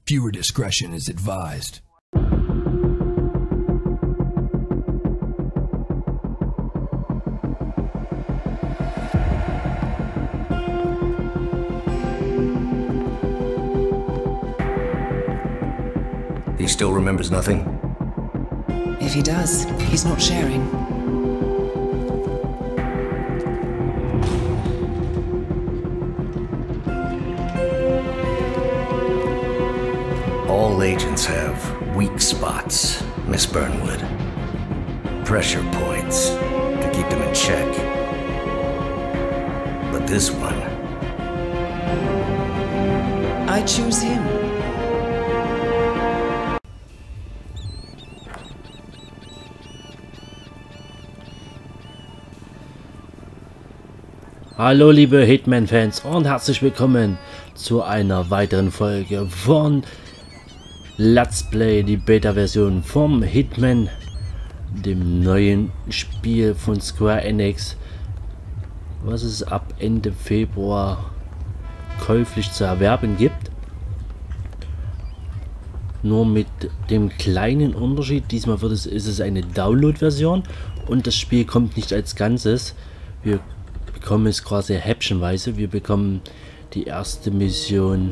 Viewer discretion is advised. He still remembers nothing? If he does, he's not sharing. All agents have weak spots, Miss Burnwood. Pressure points to keep them in check. But this one... I choose him. Hallo liebe Hitman-Fans und herzlich willkommen zu einer weiteren Folge von Let's Play, die Beta-Version vom Hitman, dem neuen Spiel von Square Enix, was es ab Ende Februar käuflich zu erwerben gibt. Nur mit dem kleinen Unterschied, diesmal ist es eine Download-Version und das Spiel kommt nicht als Ganzes. Wir bekommen es quasi häppchenweise. Wir bekommen die erste Mission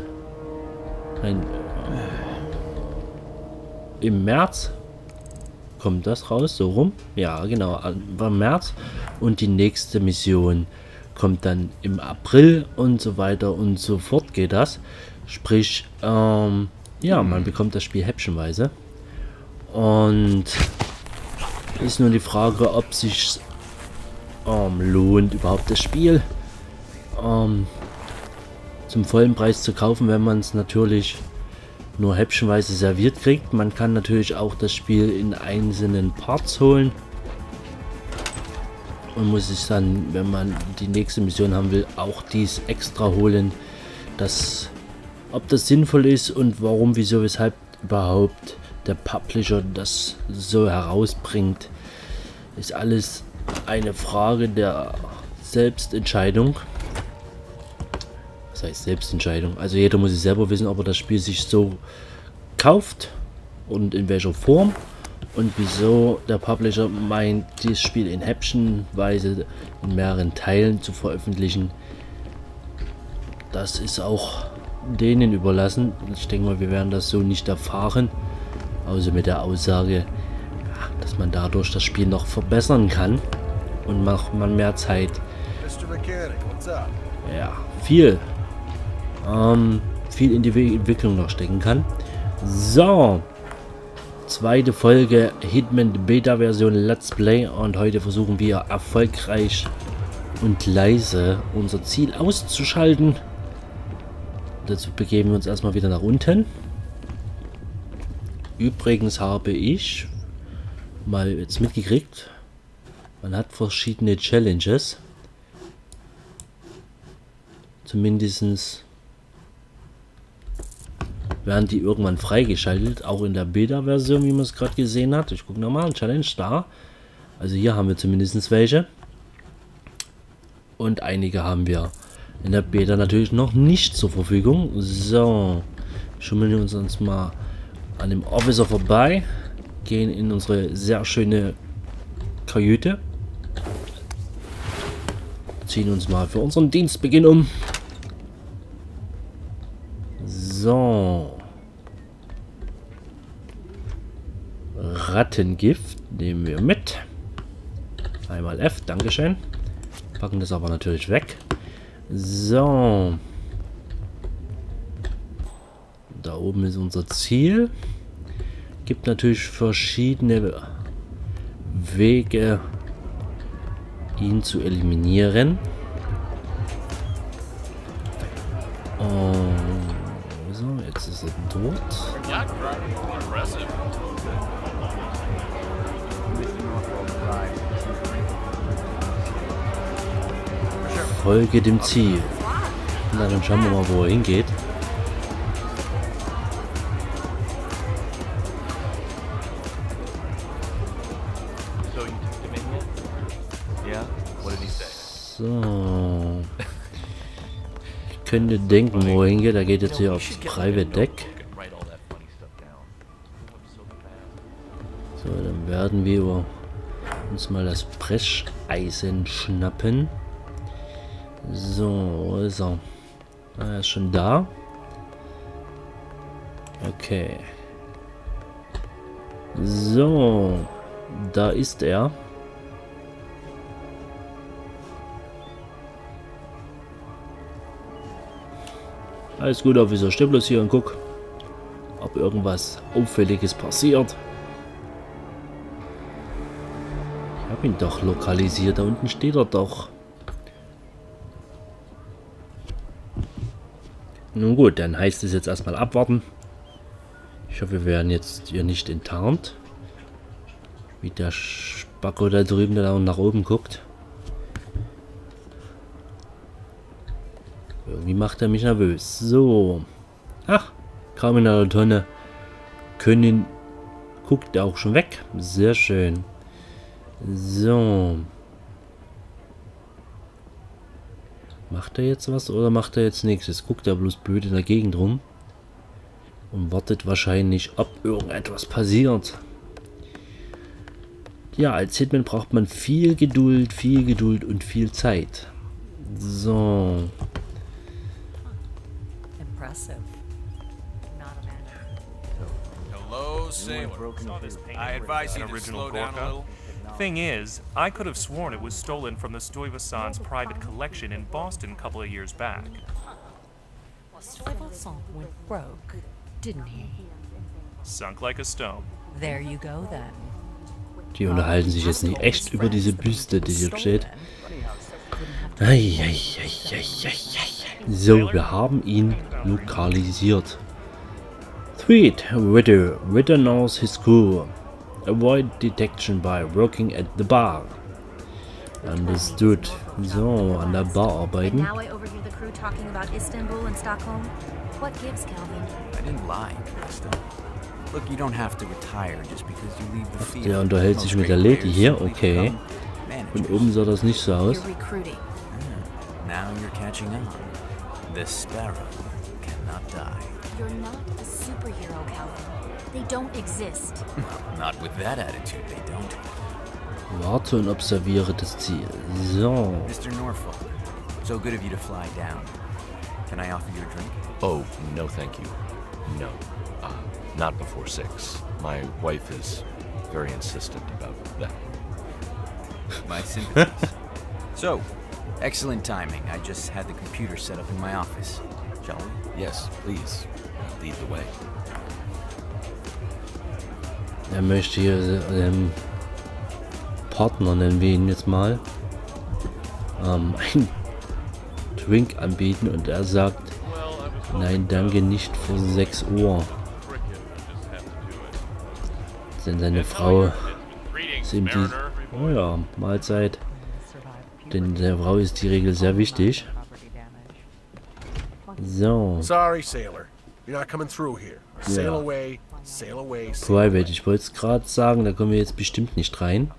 im März. Kommt das raus? So rum? Ja, genau. Im März. Und die nächste Mission kommt dann im April und so weiter und so fort geht das. Sprich, ja, man bekommt das Spiel häppchenweise. Und ist nur die Frage, ob sich lohnt überhaupt das Spiel zum vollen Preis zu kaufen, wenn man es natürlich nur häppchenweise serviert kriegt. Man kann natürlich auch das Spiel in einzelnen Parts holen und muss sich dann, wenn man die nächste Mission haben will, auch dies extra holen. Ob das sinnvoll ist und warum, wieso, weshalb überhaupt der Publisher das so herausbringt, ist alles eine Frage der Selbstentscheidung. Was heißt Selbstentscheidung? Also jeder muss sich selber wissen, ob er das Spiel sich so kauft und in welcher Form und wieso der Publisher meint, dieses Spiel in häppchenweise in mehreren Teilen zu veröffentlichen. Das ist auch denen überlassen. Ich denke mal, wir werden das so nicht erfahren, außer mit der Aussage, dass man dadurch das Spiel noch verbessern kann und man mehr Zeit, ja, viel in die Entwicklung noch stecken kann. So, zweite Folge Hitman Beta Version Let's Play und heute versuchen wir erfolgreich und leise unser Ziel auszuschalten. Dazu begeben wir uns erstmal wieder nach unten. Übrigens habe ich mal jetzt mitgekriegt, man hat verschiedene Challenges, zumindest werden die irgendwann freigeschaltet, auch in der Beta-Version, wie man es gerade gesehen hat. Ich gucke nochmal, Challenge da, also hier haben wir zumindest welche und einige haben wir in der Beta natürlich noch nicht zur Verfügung. So, schummeln wir uns mal an dem Officer vorbei, gehen in unsere sehr schöne Kajüte, ziehen uns mal für unseren Dienstbeginn um. So, Rattengift nehmen wir mit. Einmal F, Dankeschön. Packen das aber natürlich weg. So, da oben ist unser Ziel. Gibt natürlich verschiedene Wege, ihn zu eliminieren. Und so, jetzt ist er tot. Folge dem Ziel. Na, dann schauen wir mal, wo er hingeht. So. Ich könnte denken, wo er hingeht. Er geht jetzt hier aufs Private Deck. So, dann werden wir uns mal das Brecheisen schnappen. So, wo ist er? Ah, er ist schon da. Okay. So, da ist er. Alles gut, Officer. Steh bloß hier und guck, ob irgendwas Auffälliges passiert. Ich habe ihn doch lokalisiert. Da unten steht er doch. Nun gut, dann heißt es jetzt erstmal abwarten. Ich hoffe, wir werden jetzt hier nicht enttarnt. Wie der Spacko da drüben, der da nach oben guckt. Irgendwie macht er mich nervös. So. Ach, kaum in einer Tonne. Guckt er auch schon weg. Sehr schön. So. Macht er jetzt was oder macht er jetzt nichts? Jetzt guckt er bloß blöd in der Gegend rum. Und wartet wahrscheinlich, ob irgendetwas passiert. Ja, als Hitman braucht man viel Geduld und viel Zeit. So. Hello, Sailor. I advise you to slow down a little. Thing is, I could have sworn it was stolen from the Stuyvesant's private collection in Boston a couple of years back. Stuyvesant went broke, didn't he? Sunk like a stone. There you go then. Die unterhalten sich jetzt nicht echt über diese Büste, die hier steht. So, wir haben ihn lokalisiert. Sweet, Ritter knows his crew. Avoid detection by working at the bar. Understood. So, an der Bar arbeiten. Now I overhear the crew talking about Istanbul and Stockholm. What gives, Calvin? I didn't lie, Krista. Look, you don't have to retire just because you leave the field. Der unterhält sich mit der Lady hier, okay. Von oben sah das nicht so aus. Now you're catching on. The sparrow cannot die. You're not a superhero, Calvin. They don't exist. Not with that attitude, they don't. Warte und observiere das Ziel. So. Mr. Norfolk, so good of you to fly down. Can I offer you a drink? Oh, no thank you. No. Not before 6. My wife is very insistent about that. My sympathies. So, excellent timing. I just had the computer set up in my office. Shall we? Yes, please. Lead the way. Er möchte hier Partner, nennen wir ihn jetzt mal, einen Drink anbieten und er sagt, nein, danke, nicht vor 6 Uhr. Denn seine Frau ist ihm die, oh ja, Mahlzeit, denn der Frau ist die Regel sehr wichtig. So. Sorry, Sailor. You're not coming through here. Sail away, sail away. Private, ich wollte es gerade sagen, da kommen wir jetzt bestimmt nicht rein.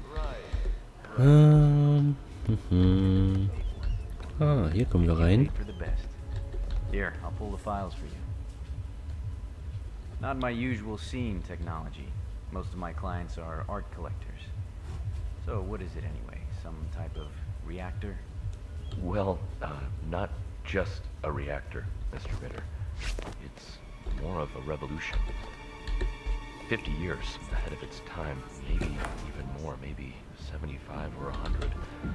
Ah, hier kommen wir rein. Here, I'll pull the files for you. Not my usual scene technology. Most of my clients are art collectors. So what is it anyway? Some type of reactor? Well, not just a reactor, Mr. Ritter. It's more of a revolution. 50 years ahead of its time, maybe even more, maybe 75 or 100.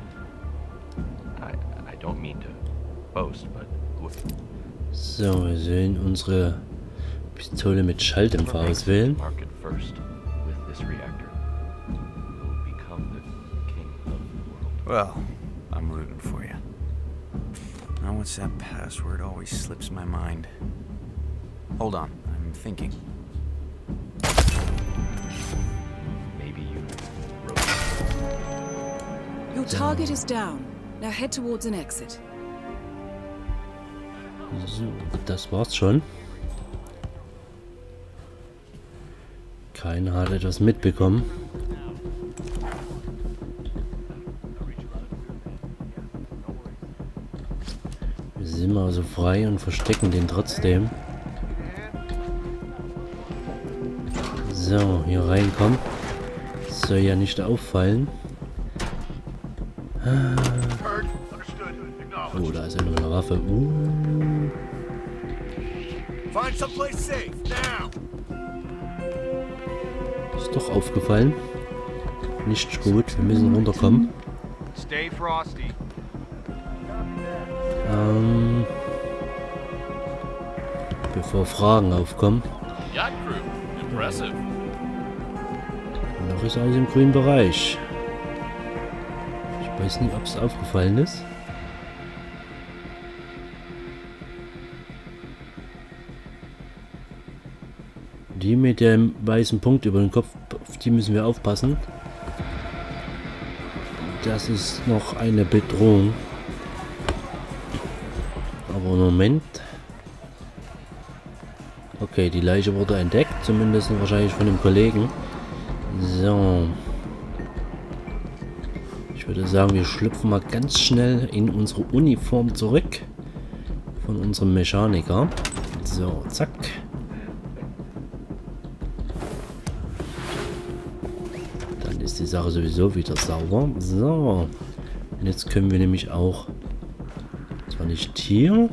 I don't mean to boast, but look. So, wir sollen unsere Pistole mit Schalldämpfer auswählen. Market first with this reactor. Will become the king of the world. Well, I'm rooting for you. Now what's that password? Always slips my mind. Hold on, I'm thinking. Maybe you wrote it. Your target is down. Now head towards an exit. So, das war's schon. Keiner hat etwas mitbekommen. Wir sind mal so frei und verstecken den trotzdem. So, hier reinkommen. soll ja nicht auffallen. Oh, da ist ja noch eine Waffe. Find someplace safe now. Ist doch aufgefallen. Nicht gut, wir müssen runterkommen. Stay frosty. Bevor Fragen aufkommen. Yacht crew, impressive. Noch ist alles im grünen Bereich. Ich weiß nicht, ob es aufgefallen ist. Die mit dem weißen Punkt über den Kopf, auf die müssen wir aufpassen. Das ist noch eine Bedrohung. Aber Moment. Okay, die Leiche wurde entdeckt, zumindest wahrscheinlich von dem Kollegen. So. Ich würde sagen, wir schlüpfen mal ganz schnell in unsere Uniform zurück. Von unserem Mechaniker. So, zack. Dann ist die Sache sowieso wieder sauber. So. Und jetzt können wir nämlich auch... Zwar nicht hier.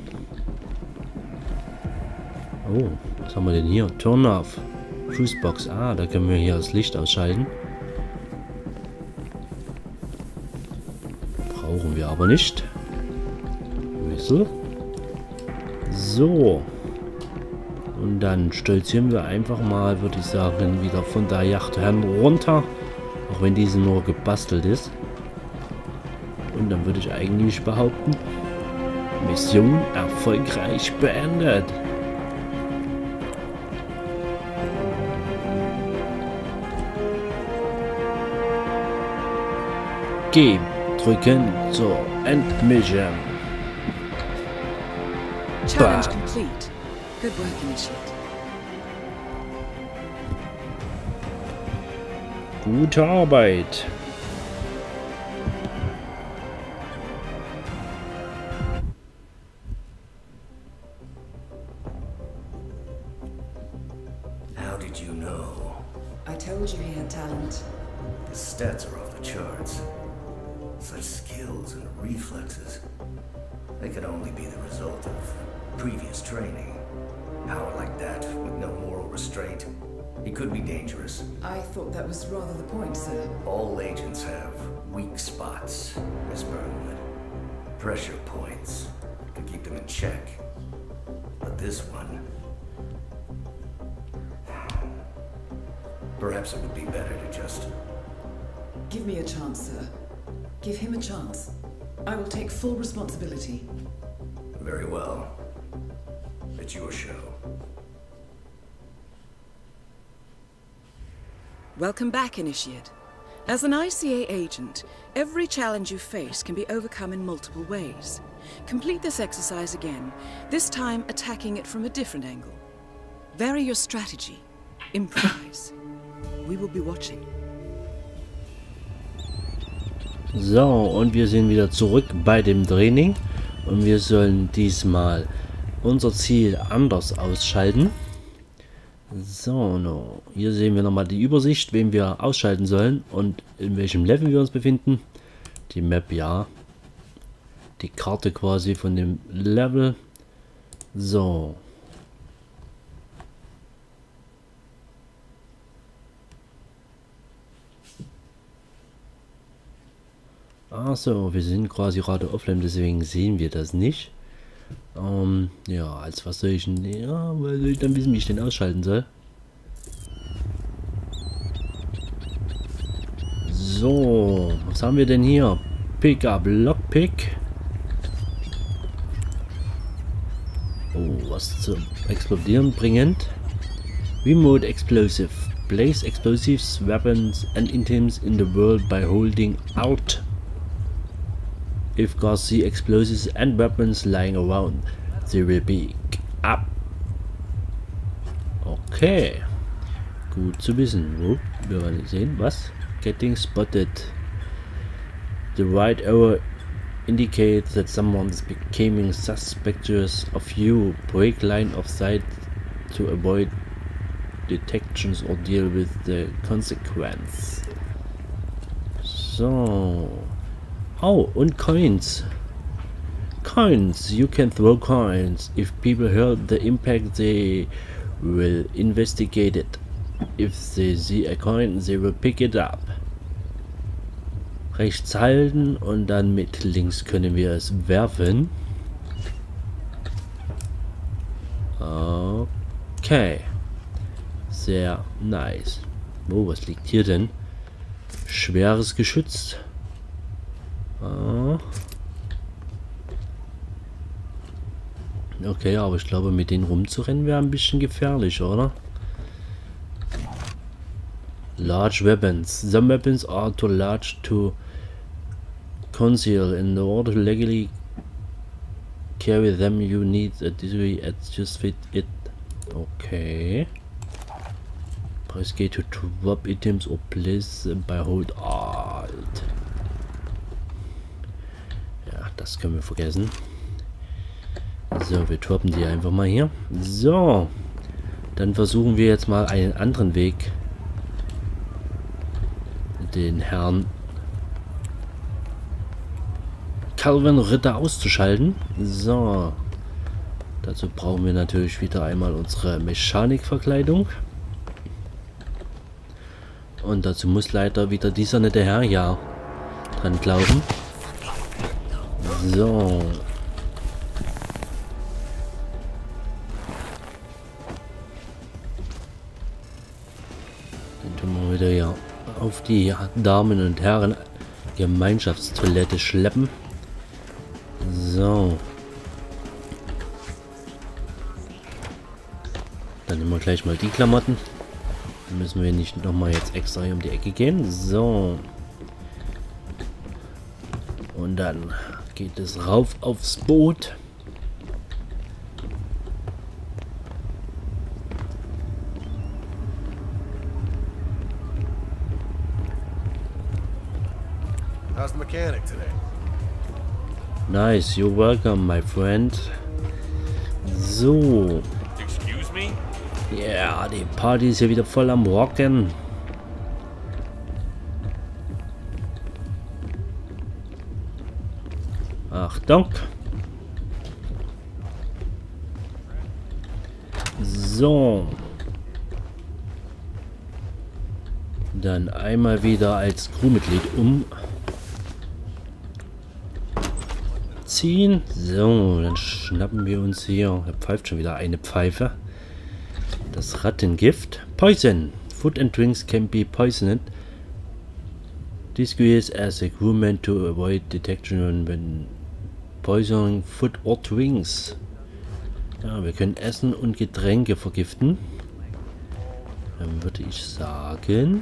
Oh, was haben wir denn hier? Turn off. Fußbox. Ah, da können wir hier das Licht ausschalten. Brauchen wir aber nicht. Whistle. So. Und dann stolzieren wir einfach mal, würde ich sagen, wieder von der Yacht runter. Auch wenn diese nur gebastelt ist. Und dann würde ich eigentlich behaupten, Mission erfolgreich beendet. G drücken zur Endmission. Challenge complete. Good work, Initiate. Gute Arbeit. How did you know? I told you he had talent. His stats are off the charts. Such skills and reflexes. They could only be the result of previous training. Power like that, with no moral restraint. He could be dangerous. I thought that was rather the point, sir. All agents have weak spots, Miss Burnwood. Pressure points to keep them in check. But this one... Perhaps it would be better to just... Give me a chance, sir. Give him a chance. I will take full responsibility. Very well. It's your show. Welcome back, Initiate. As an ICA agent, every challenge you face can be overcome in multiple ways. Complete this exercise again, this time attacking it from a different angle. Vary your strategy. Improvise. We will be watching. So, und wir sind wieder zurück bei dem Training. Und wir sollen diesmal unser Ziel anders ausschalten. So, no. Hier sehen wir nochmal die Übersicht, wen wir ausschalten sollen und in welchem Level wir uns befinden. Die Map, ja. Die Karte quasi von dem Level. So. Achso, wir sind quasi gerade offline, deswegen sehen wir das nicht. Ja, als was soll ich denn... Ja, weil soll ich dann wissen, wie ich den ausschalten soll? So, was haben wir denn hier? Pickup, Lockpick. Oh, was zum Explodieren bringend. Remote Explosive. Place explosives, weapons and items in the world by holding Alt. If guards see explosives and weapons lying around, they will pick up. Okay. Gut zu wissen. Wo? Wir wollen sehen. Was? Getting spotted. The right arrow indicates that someone is becoming suspicious of you. Break line of sight to avoid detections or deal with the consequence. So. Oh, und Coins. Coins. You can throw coins. If people heard the impact, they will investigate it. If they see a coin, they will pick it up. Rechts halten und dann mit links können wir es werfen. Okay. Sehr nice. Oh, was liegt hier denn? Schweres Geschütz. Okay, aber ich glaube, mit denen rumzurennen wäre ein bisschen gefährlich, oder? Large weapons. Some weapons are too large to conceal. In order to legally carry them, you need a degree at just fit it. Okay. Press G to drop items or place by hold Alt. Ja, das können wir vergessen. So, wir droppen die einfach mal hier. So. Dann versuchen wir jetzt mal einen anderen Weg, den Herrn Calvin Ritter auszuschalten. So. Dazu brauchen wir natürlich wieder einmal unsere Mechanikverkleidung. Und dazu muss leider wieder dieser nette Herr ja dran glauben. So. Dann tun wir wieder hier auf die Damen und Herren Gemeinschaftstoilette schleppen. So. Dann nehmen wir gleich mal die Klamotten. Dann müssen wir nicht nochmal jetzt extra hier um die Ecke gehen. So. Und dann geht es rauf aufs Boot. How's the mechanic today? Nice, you're welcome, my friend. So. Excuse me? Ja, yeah, die Party ist hier wieder voll am Rocken. Achtung. So. Dann einmal wieder als Crewmitglied umziehen. So, dann schnappen wir uns hier. Er pfeift schon wieder eine Pfeife. Das Rattengift. Poison. Food and drinks can be poisoned. Disguise as a crewman to avoid detection when poisoning food or drinks. Ja, wir können Essen und Getränke vergiften. Dann würde ich sagen...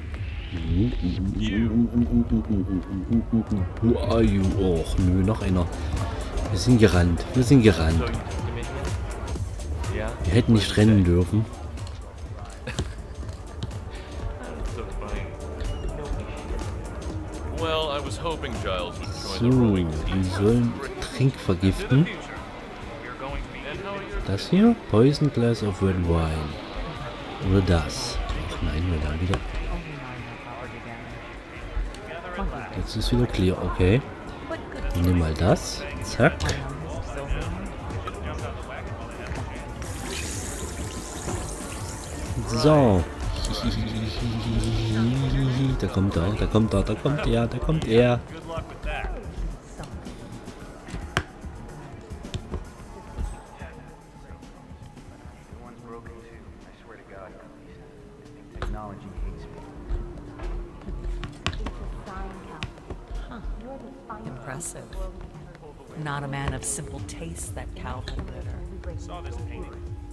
Who are you? Och, nö, noch einer. Wir sind gerannt. Wir sind gerannt. Wir hätten nicht rennen dürfen. So, wir sollen Trink vergiften. Das hier? Poison glass of red wine. Oder das. Ach nein, wir dann wieder. Jetzt ist wieder clear, okay. Nimm mal das. Zack. So. Da kommt er, da kommt er, da kommt er, da kommt er. Impressive. Not a man of simple taste, that Calvin Ritter. Saw this painting.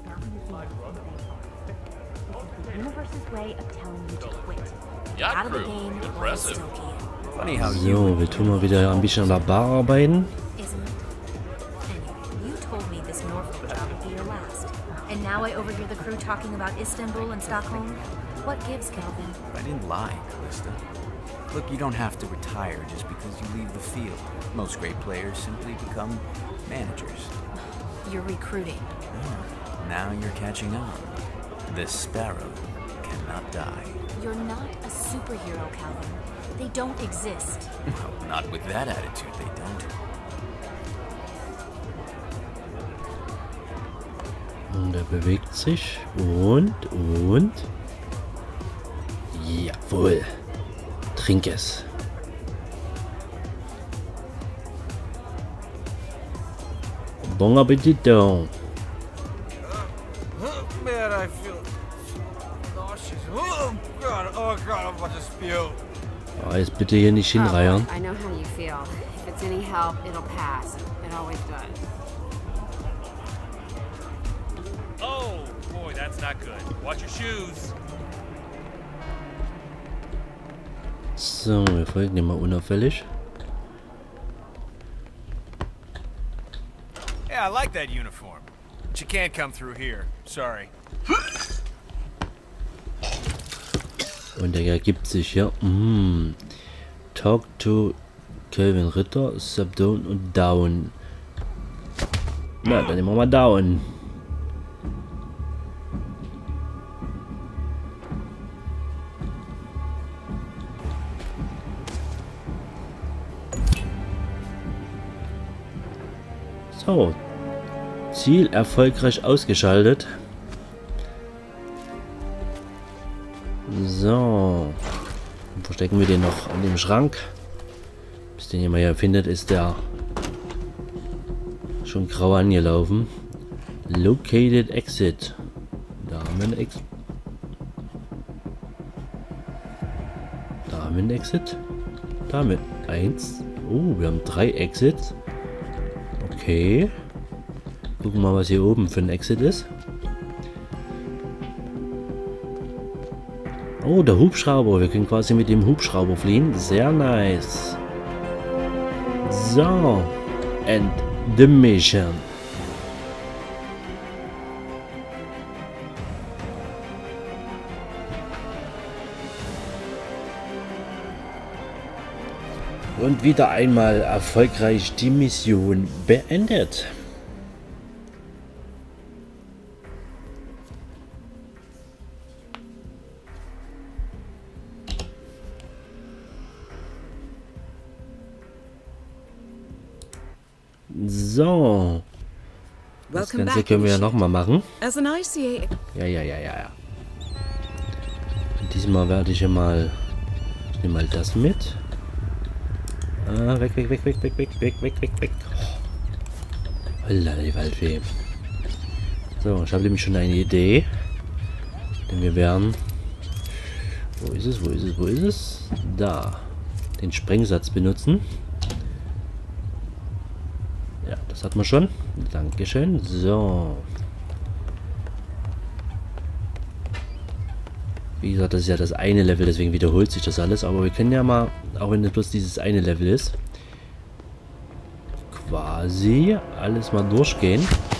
The universe's way of telling you to quit. Yacht Out of the crew. game, Impressive. Funny how So, wir tun mal wieder ein bisschen an der Bar arbeiten. Isn't it? Anyway, you told me this Norfolk job would be your last. And now I overhear the crew talking about Istanbul and Stockholm. What gives, Kelvin? I didn't lie, Callista. Look, you don't have to retire just because you leave the field. Most great players simply become managers. You're recruiting. Now you're catching on. This sparrow cannot die. You're not a superhero, Calvin. They don't exist. Well, not with that attitude, they don't. Und er bewegt sich. Und. Jawohl. Trink es. Bon Appetit. Man, I feel nauseous. Oh God, I'm about to spew. Ah, jetzt bitte hier nicht hinreiern. I know how you feel. If it's any help, it'll pass. It always does. Oh, boy, that's not good. Watch your shoes. So, wir folgen dem mal unauffällig. Yeah, I like that uniform. But you can't come through here. Sorry. Und er ergibt sich hier. Talk to Kelvin Ritter, Subdown und Down. Na, dann nehmen wir mal Down. So. Ziel erfolgreich ausgeschaltet. So. Dann verstecken wir den noch an dem Schrank. Bis den jemand hier findet, ist der schon grau angelaufen. Located Exit. Da haben wir ein Exit. Da haben wir ein Exit. Damit 1. Oh, wir haben 3 Exits. Okay. Gucken wir mal, was hier oben für ein Exit ist. Oh, der Hubschrauber. Wir können quasi mit dem Hubschrauber fliehen. Sehr nice. So. And the mission. Und wieder einmal erfolgreich die Mission beendet. So. Das Ganze können wir ja nochmal machen. Ja. Und diesmal werde ich ja mal... Ich nehme mal das mit. Ah, weg. Holla, die Waldfee. So, ich habe nämlich schon eine Idee. Denn wir werden... Wo ist es? Da. Den Sprengsatz benutzen. Ja, das hat man schon. Dankeschön. So. Wie gesagt, das ist ja das eine Level, deswegen wiederholt sich das alles. Aber wir können ja mal, auch wenn es bloß dieses eine Level ist, quasi alles mal durchgehen.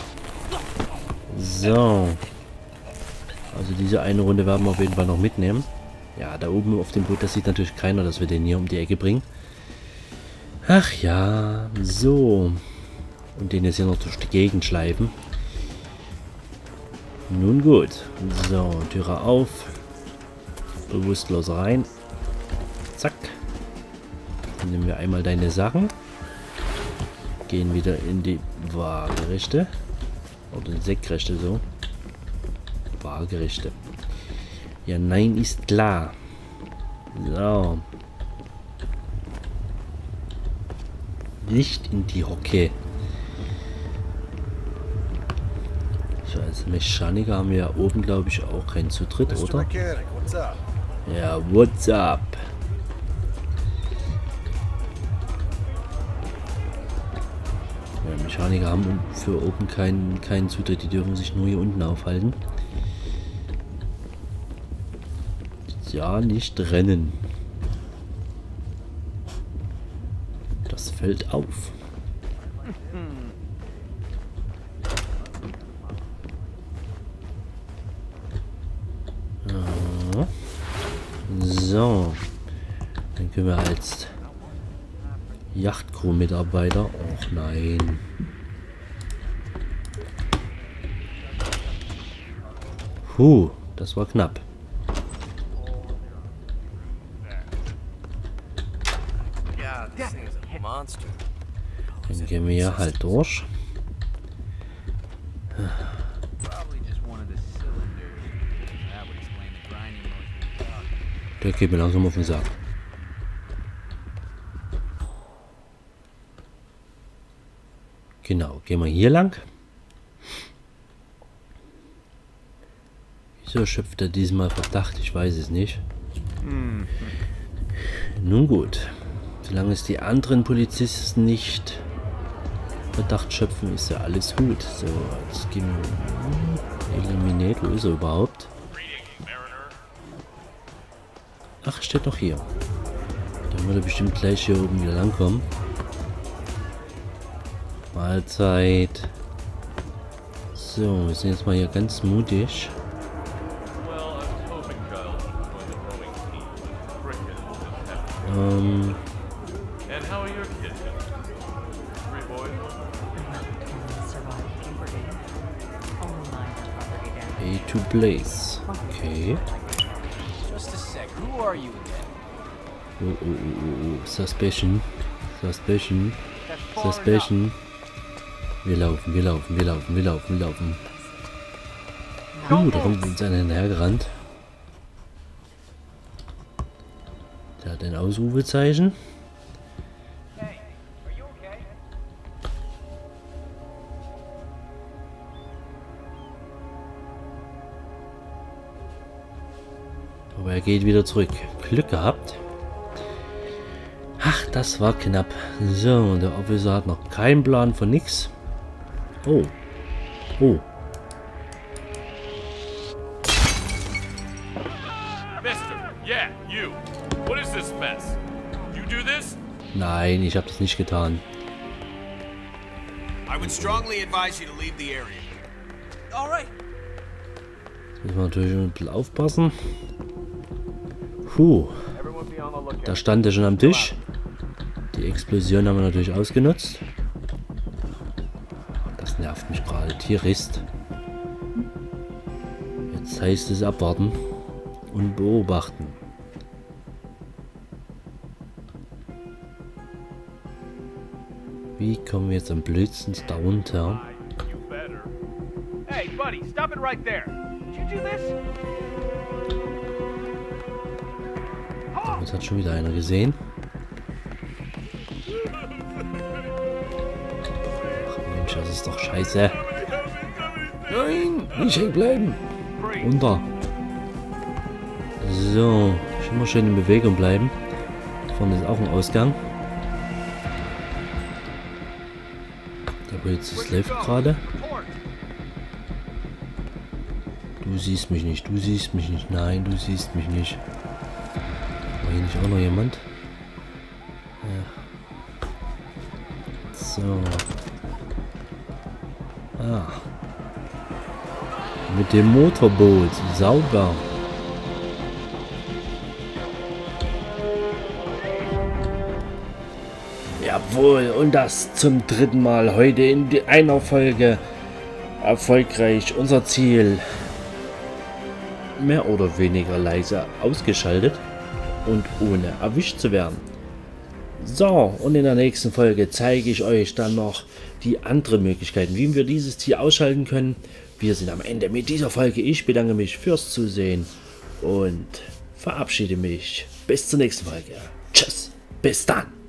So. Also diese eine Runde werden wir auf jeden Fall noch mitnehmen. Ja, da oben auf dem Boot, das sieht natürlich keiner, dass wir den hier um die Ecke bringen. Ach ja, so. Und den jetzt hier noch durch die Gegend schleifen. Nun gut. So, Türe auf. Bewusstlos rein. Zack. Dann nehmen wir einmal deine Sachen. Gehen wieder in die Waagerechte. Oder Senkrechte so. Waagerechte. Ja, nein, ist klar. So. Nicht in die Hocke. So, als Mechaniker haben wir ja oben, glaube ich, auch keinen Zutritt, oder? Ja, what's up? Ja, Mechaniker haben für oben keinen Zutritt, die dürfen sich nur hier unten aufhalten. Ja, nicht rennen. Das fällt auf. Ja. So. Dann können wir als Yachtcrew-Mitarbeiter... Och nein. Das war knapp. Dann gehen wir hier halt durch. Der geht mir langsam auf den Sack. Genau, gehen wir hier lang. Wieso schöpft er diesmal Verdacht? Ich weiß es nicht. Nun gut. Solange es die anderen Polizisten nicht Verdacht schöpfen, ist ja alles gut. So, jetzt gehen wir... Eliminiert, wo ist er überhaupt? Ach, steht doch hier. Dann würde er bestimmt gleich hier oben wieder langkommen. Mahlzeit. So, wir sind jetzt mal hier ganz mutig. A to Blaze. Okay. Oh. Suspicion. Wir laufen. Da kommt uns einer hinterhergerannt. Der hat ein Ausrufezeichen. Aber er geht wieder zurück. Glück gehabt. Ach, das war knapp. So, der Officer hat noch keinen Plan von nix. Oh. Nein, ich habe das nicht getan. I would strongly advise you to leave the area. All right. Jetzt müssen wir natürlich ein bisschen aufpassen. Da stand er schon am Tisch. Die Explosion haben wir natürlich ausgenutzt. Das nervt mich gerade tierist. Jetzt heißt es abwarten und beobachten. Wie kommen wir jetzt am blödsten da runter? Hey, buddy, stop it right there. Did you do this? Das hat schon wieder einer gesehen. Ach Mensch, das ist doch scheiße. Nein, nicht hängen bleiben. Runter. So, immer schön in Bewegung bleiben. Vorne ist auch ein Ausgang. Der Polizist läuft gerade. Du siehst mich nicht, nein, du siehst mich nicht. War hier nicht auch noch jemand? Ja. So. Ah. Mit dem Motorboot. Sauber. Jawohl, und das zum dritten Mal heute in einer Folge erfolgreich unser Ziel mehr oder weniger leise ausgeschaltet und ohne erwischt zu werden. So, und in der nächsten Folge zeige ich euch dann noch die anderen Möglichkeiten, wie wir dieses Tier ausschalten können. Wir sind am Ende mit dieser Folge. Ich bedanke mich fürs Zusehen und verabschiede mich. Bis zur nächsten Folge. Tschüss, bis dann.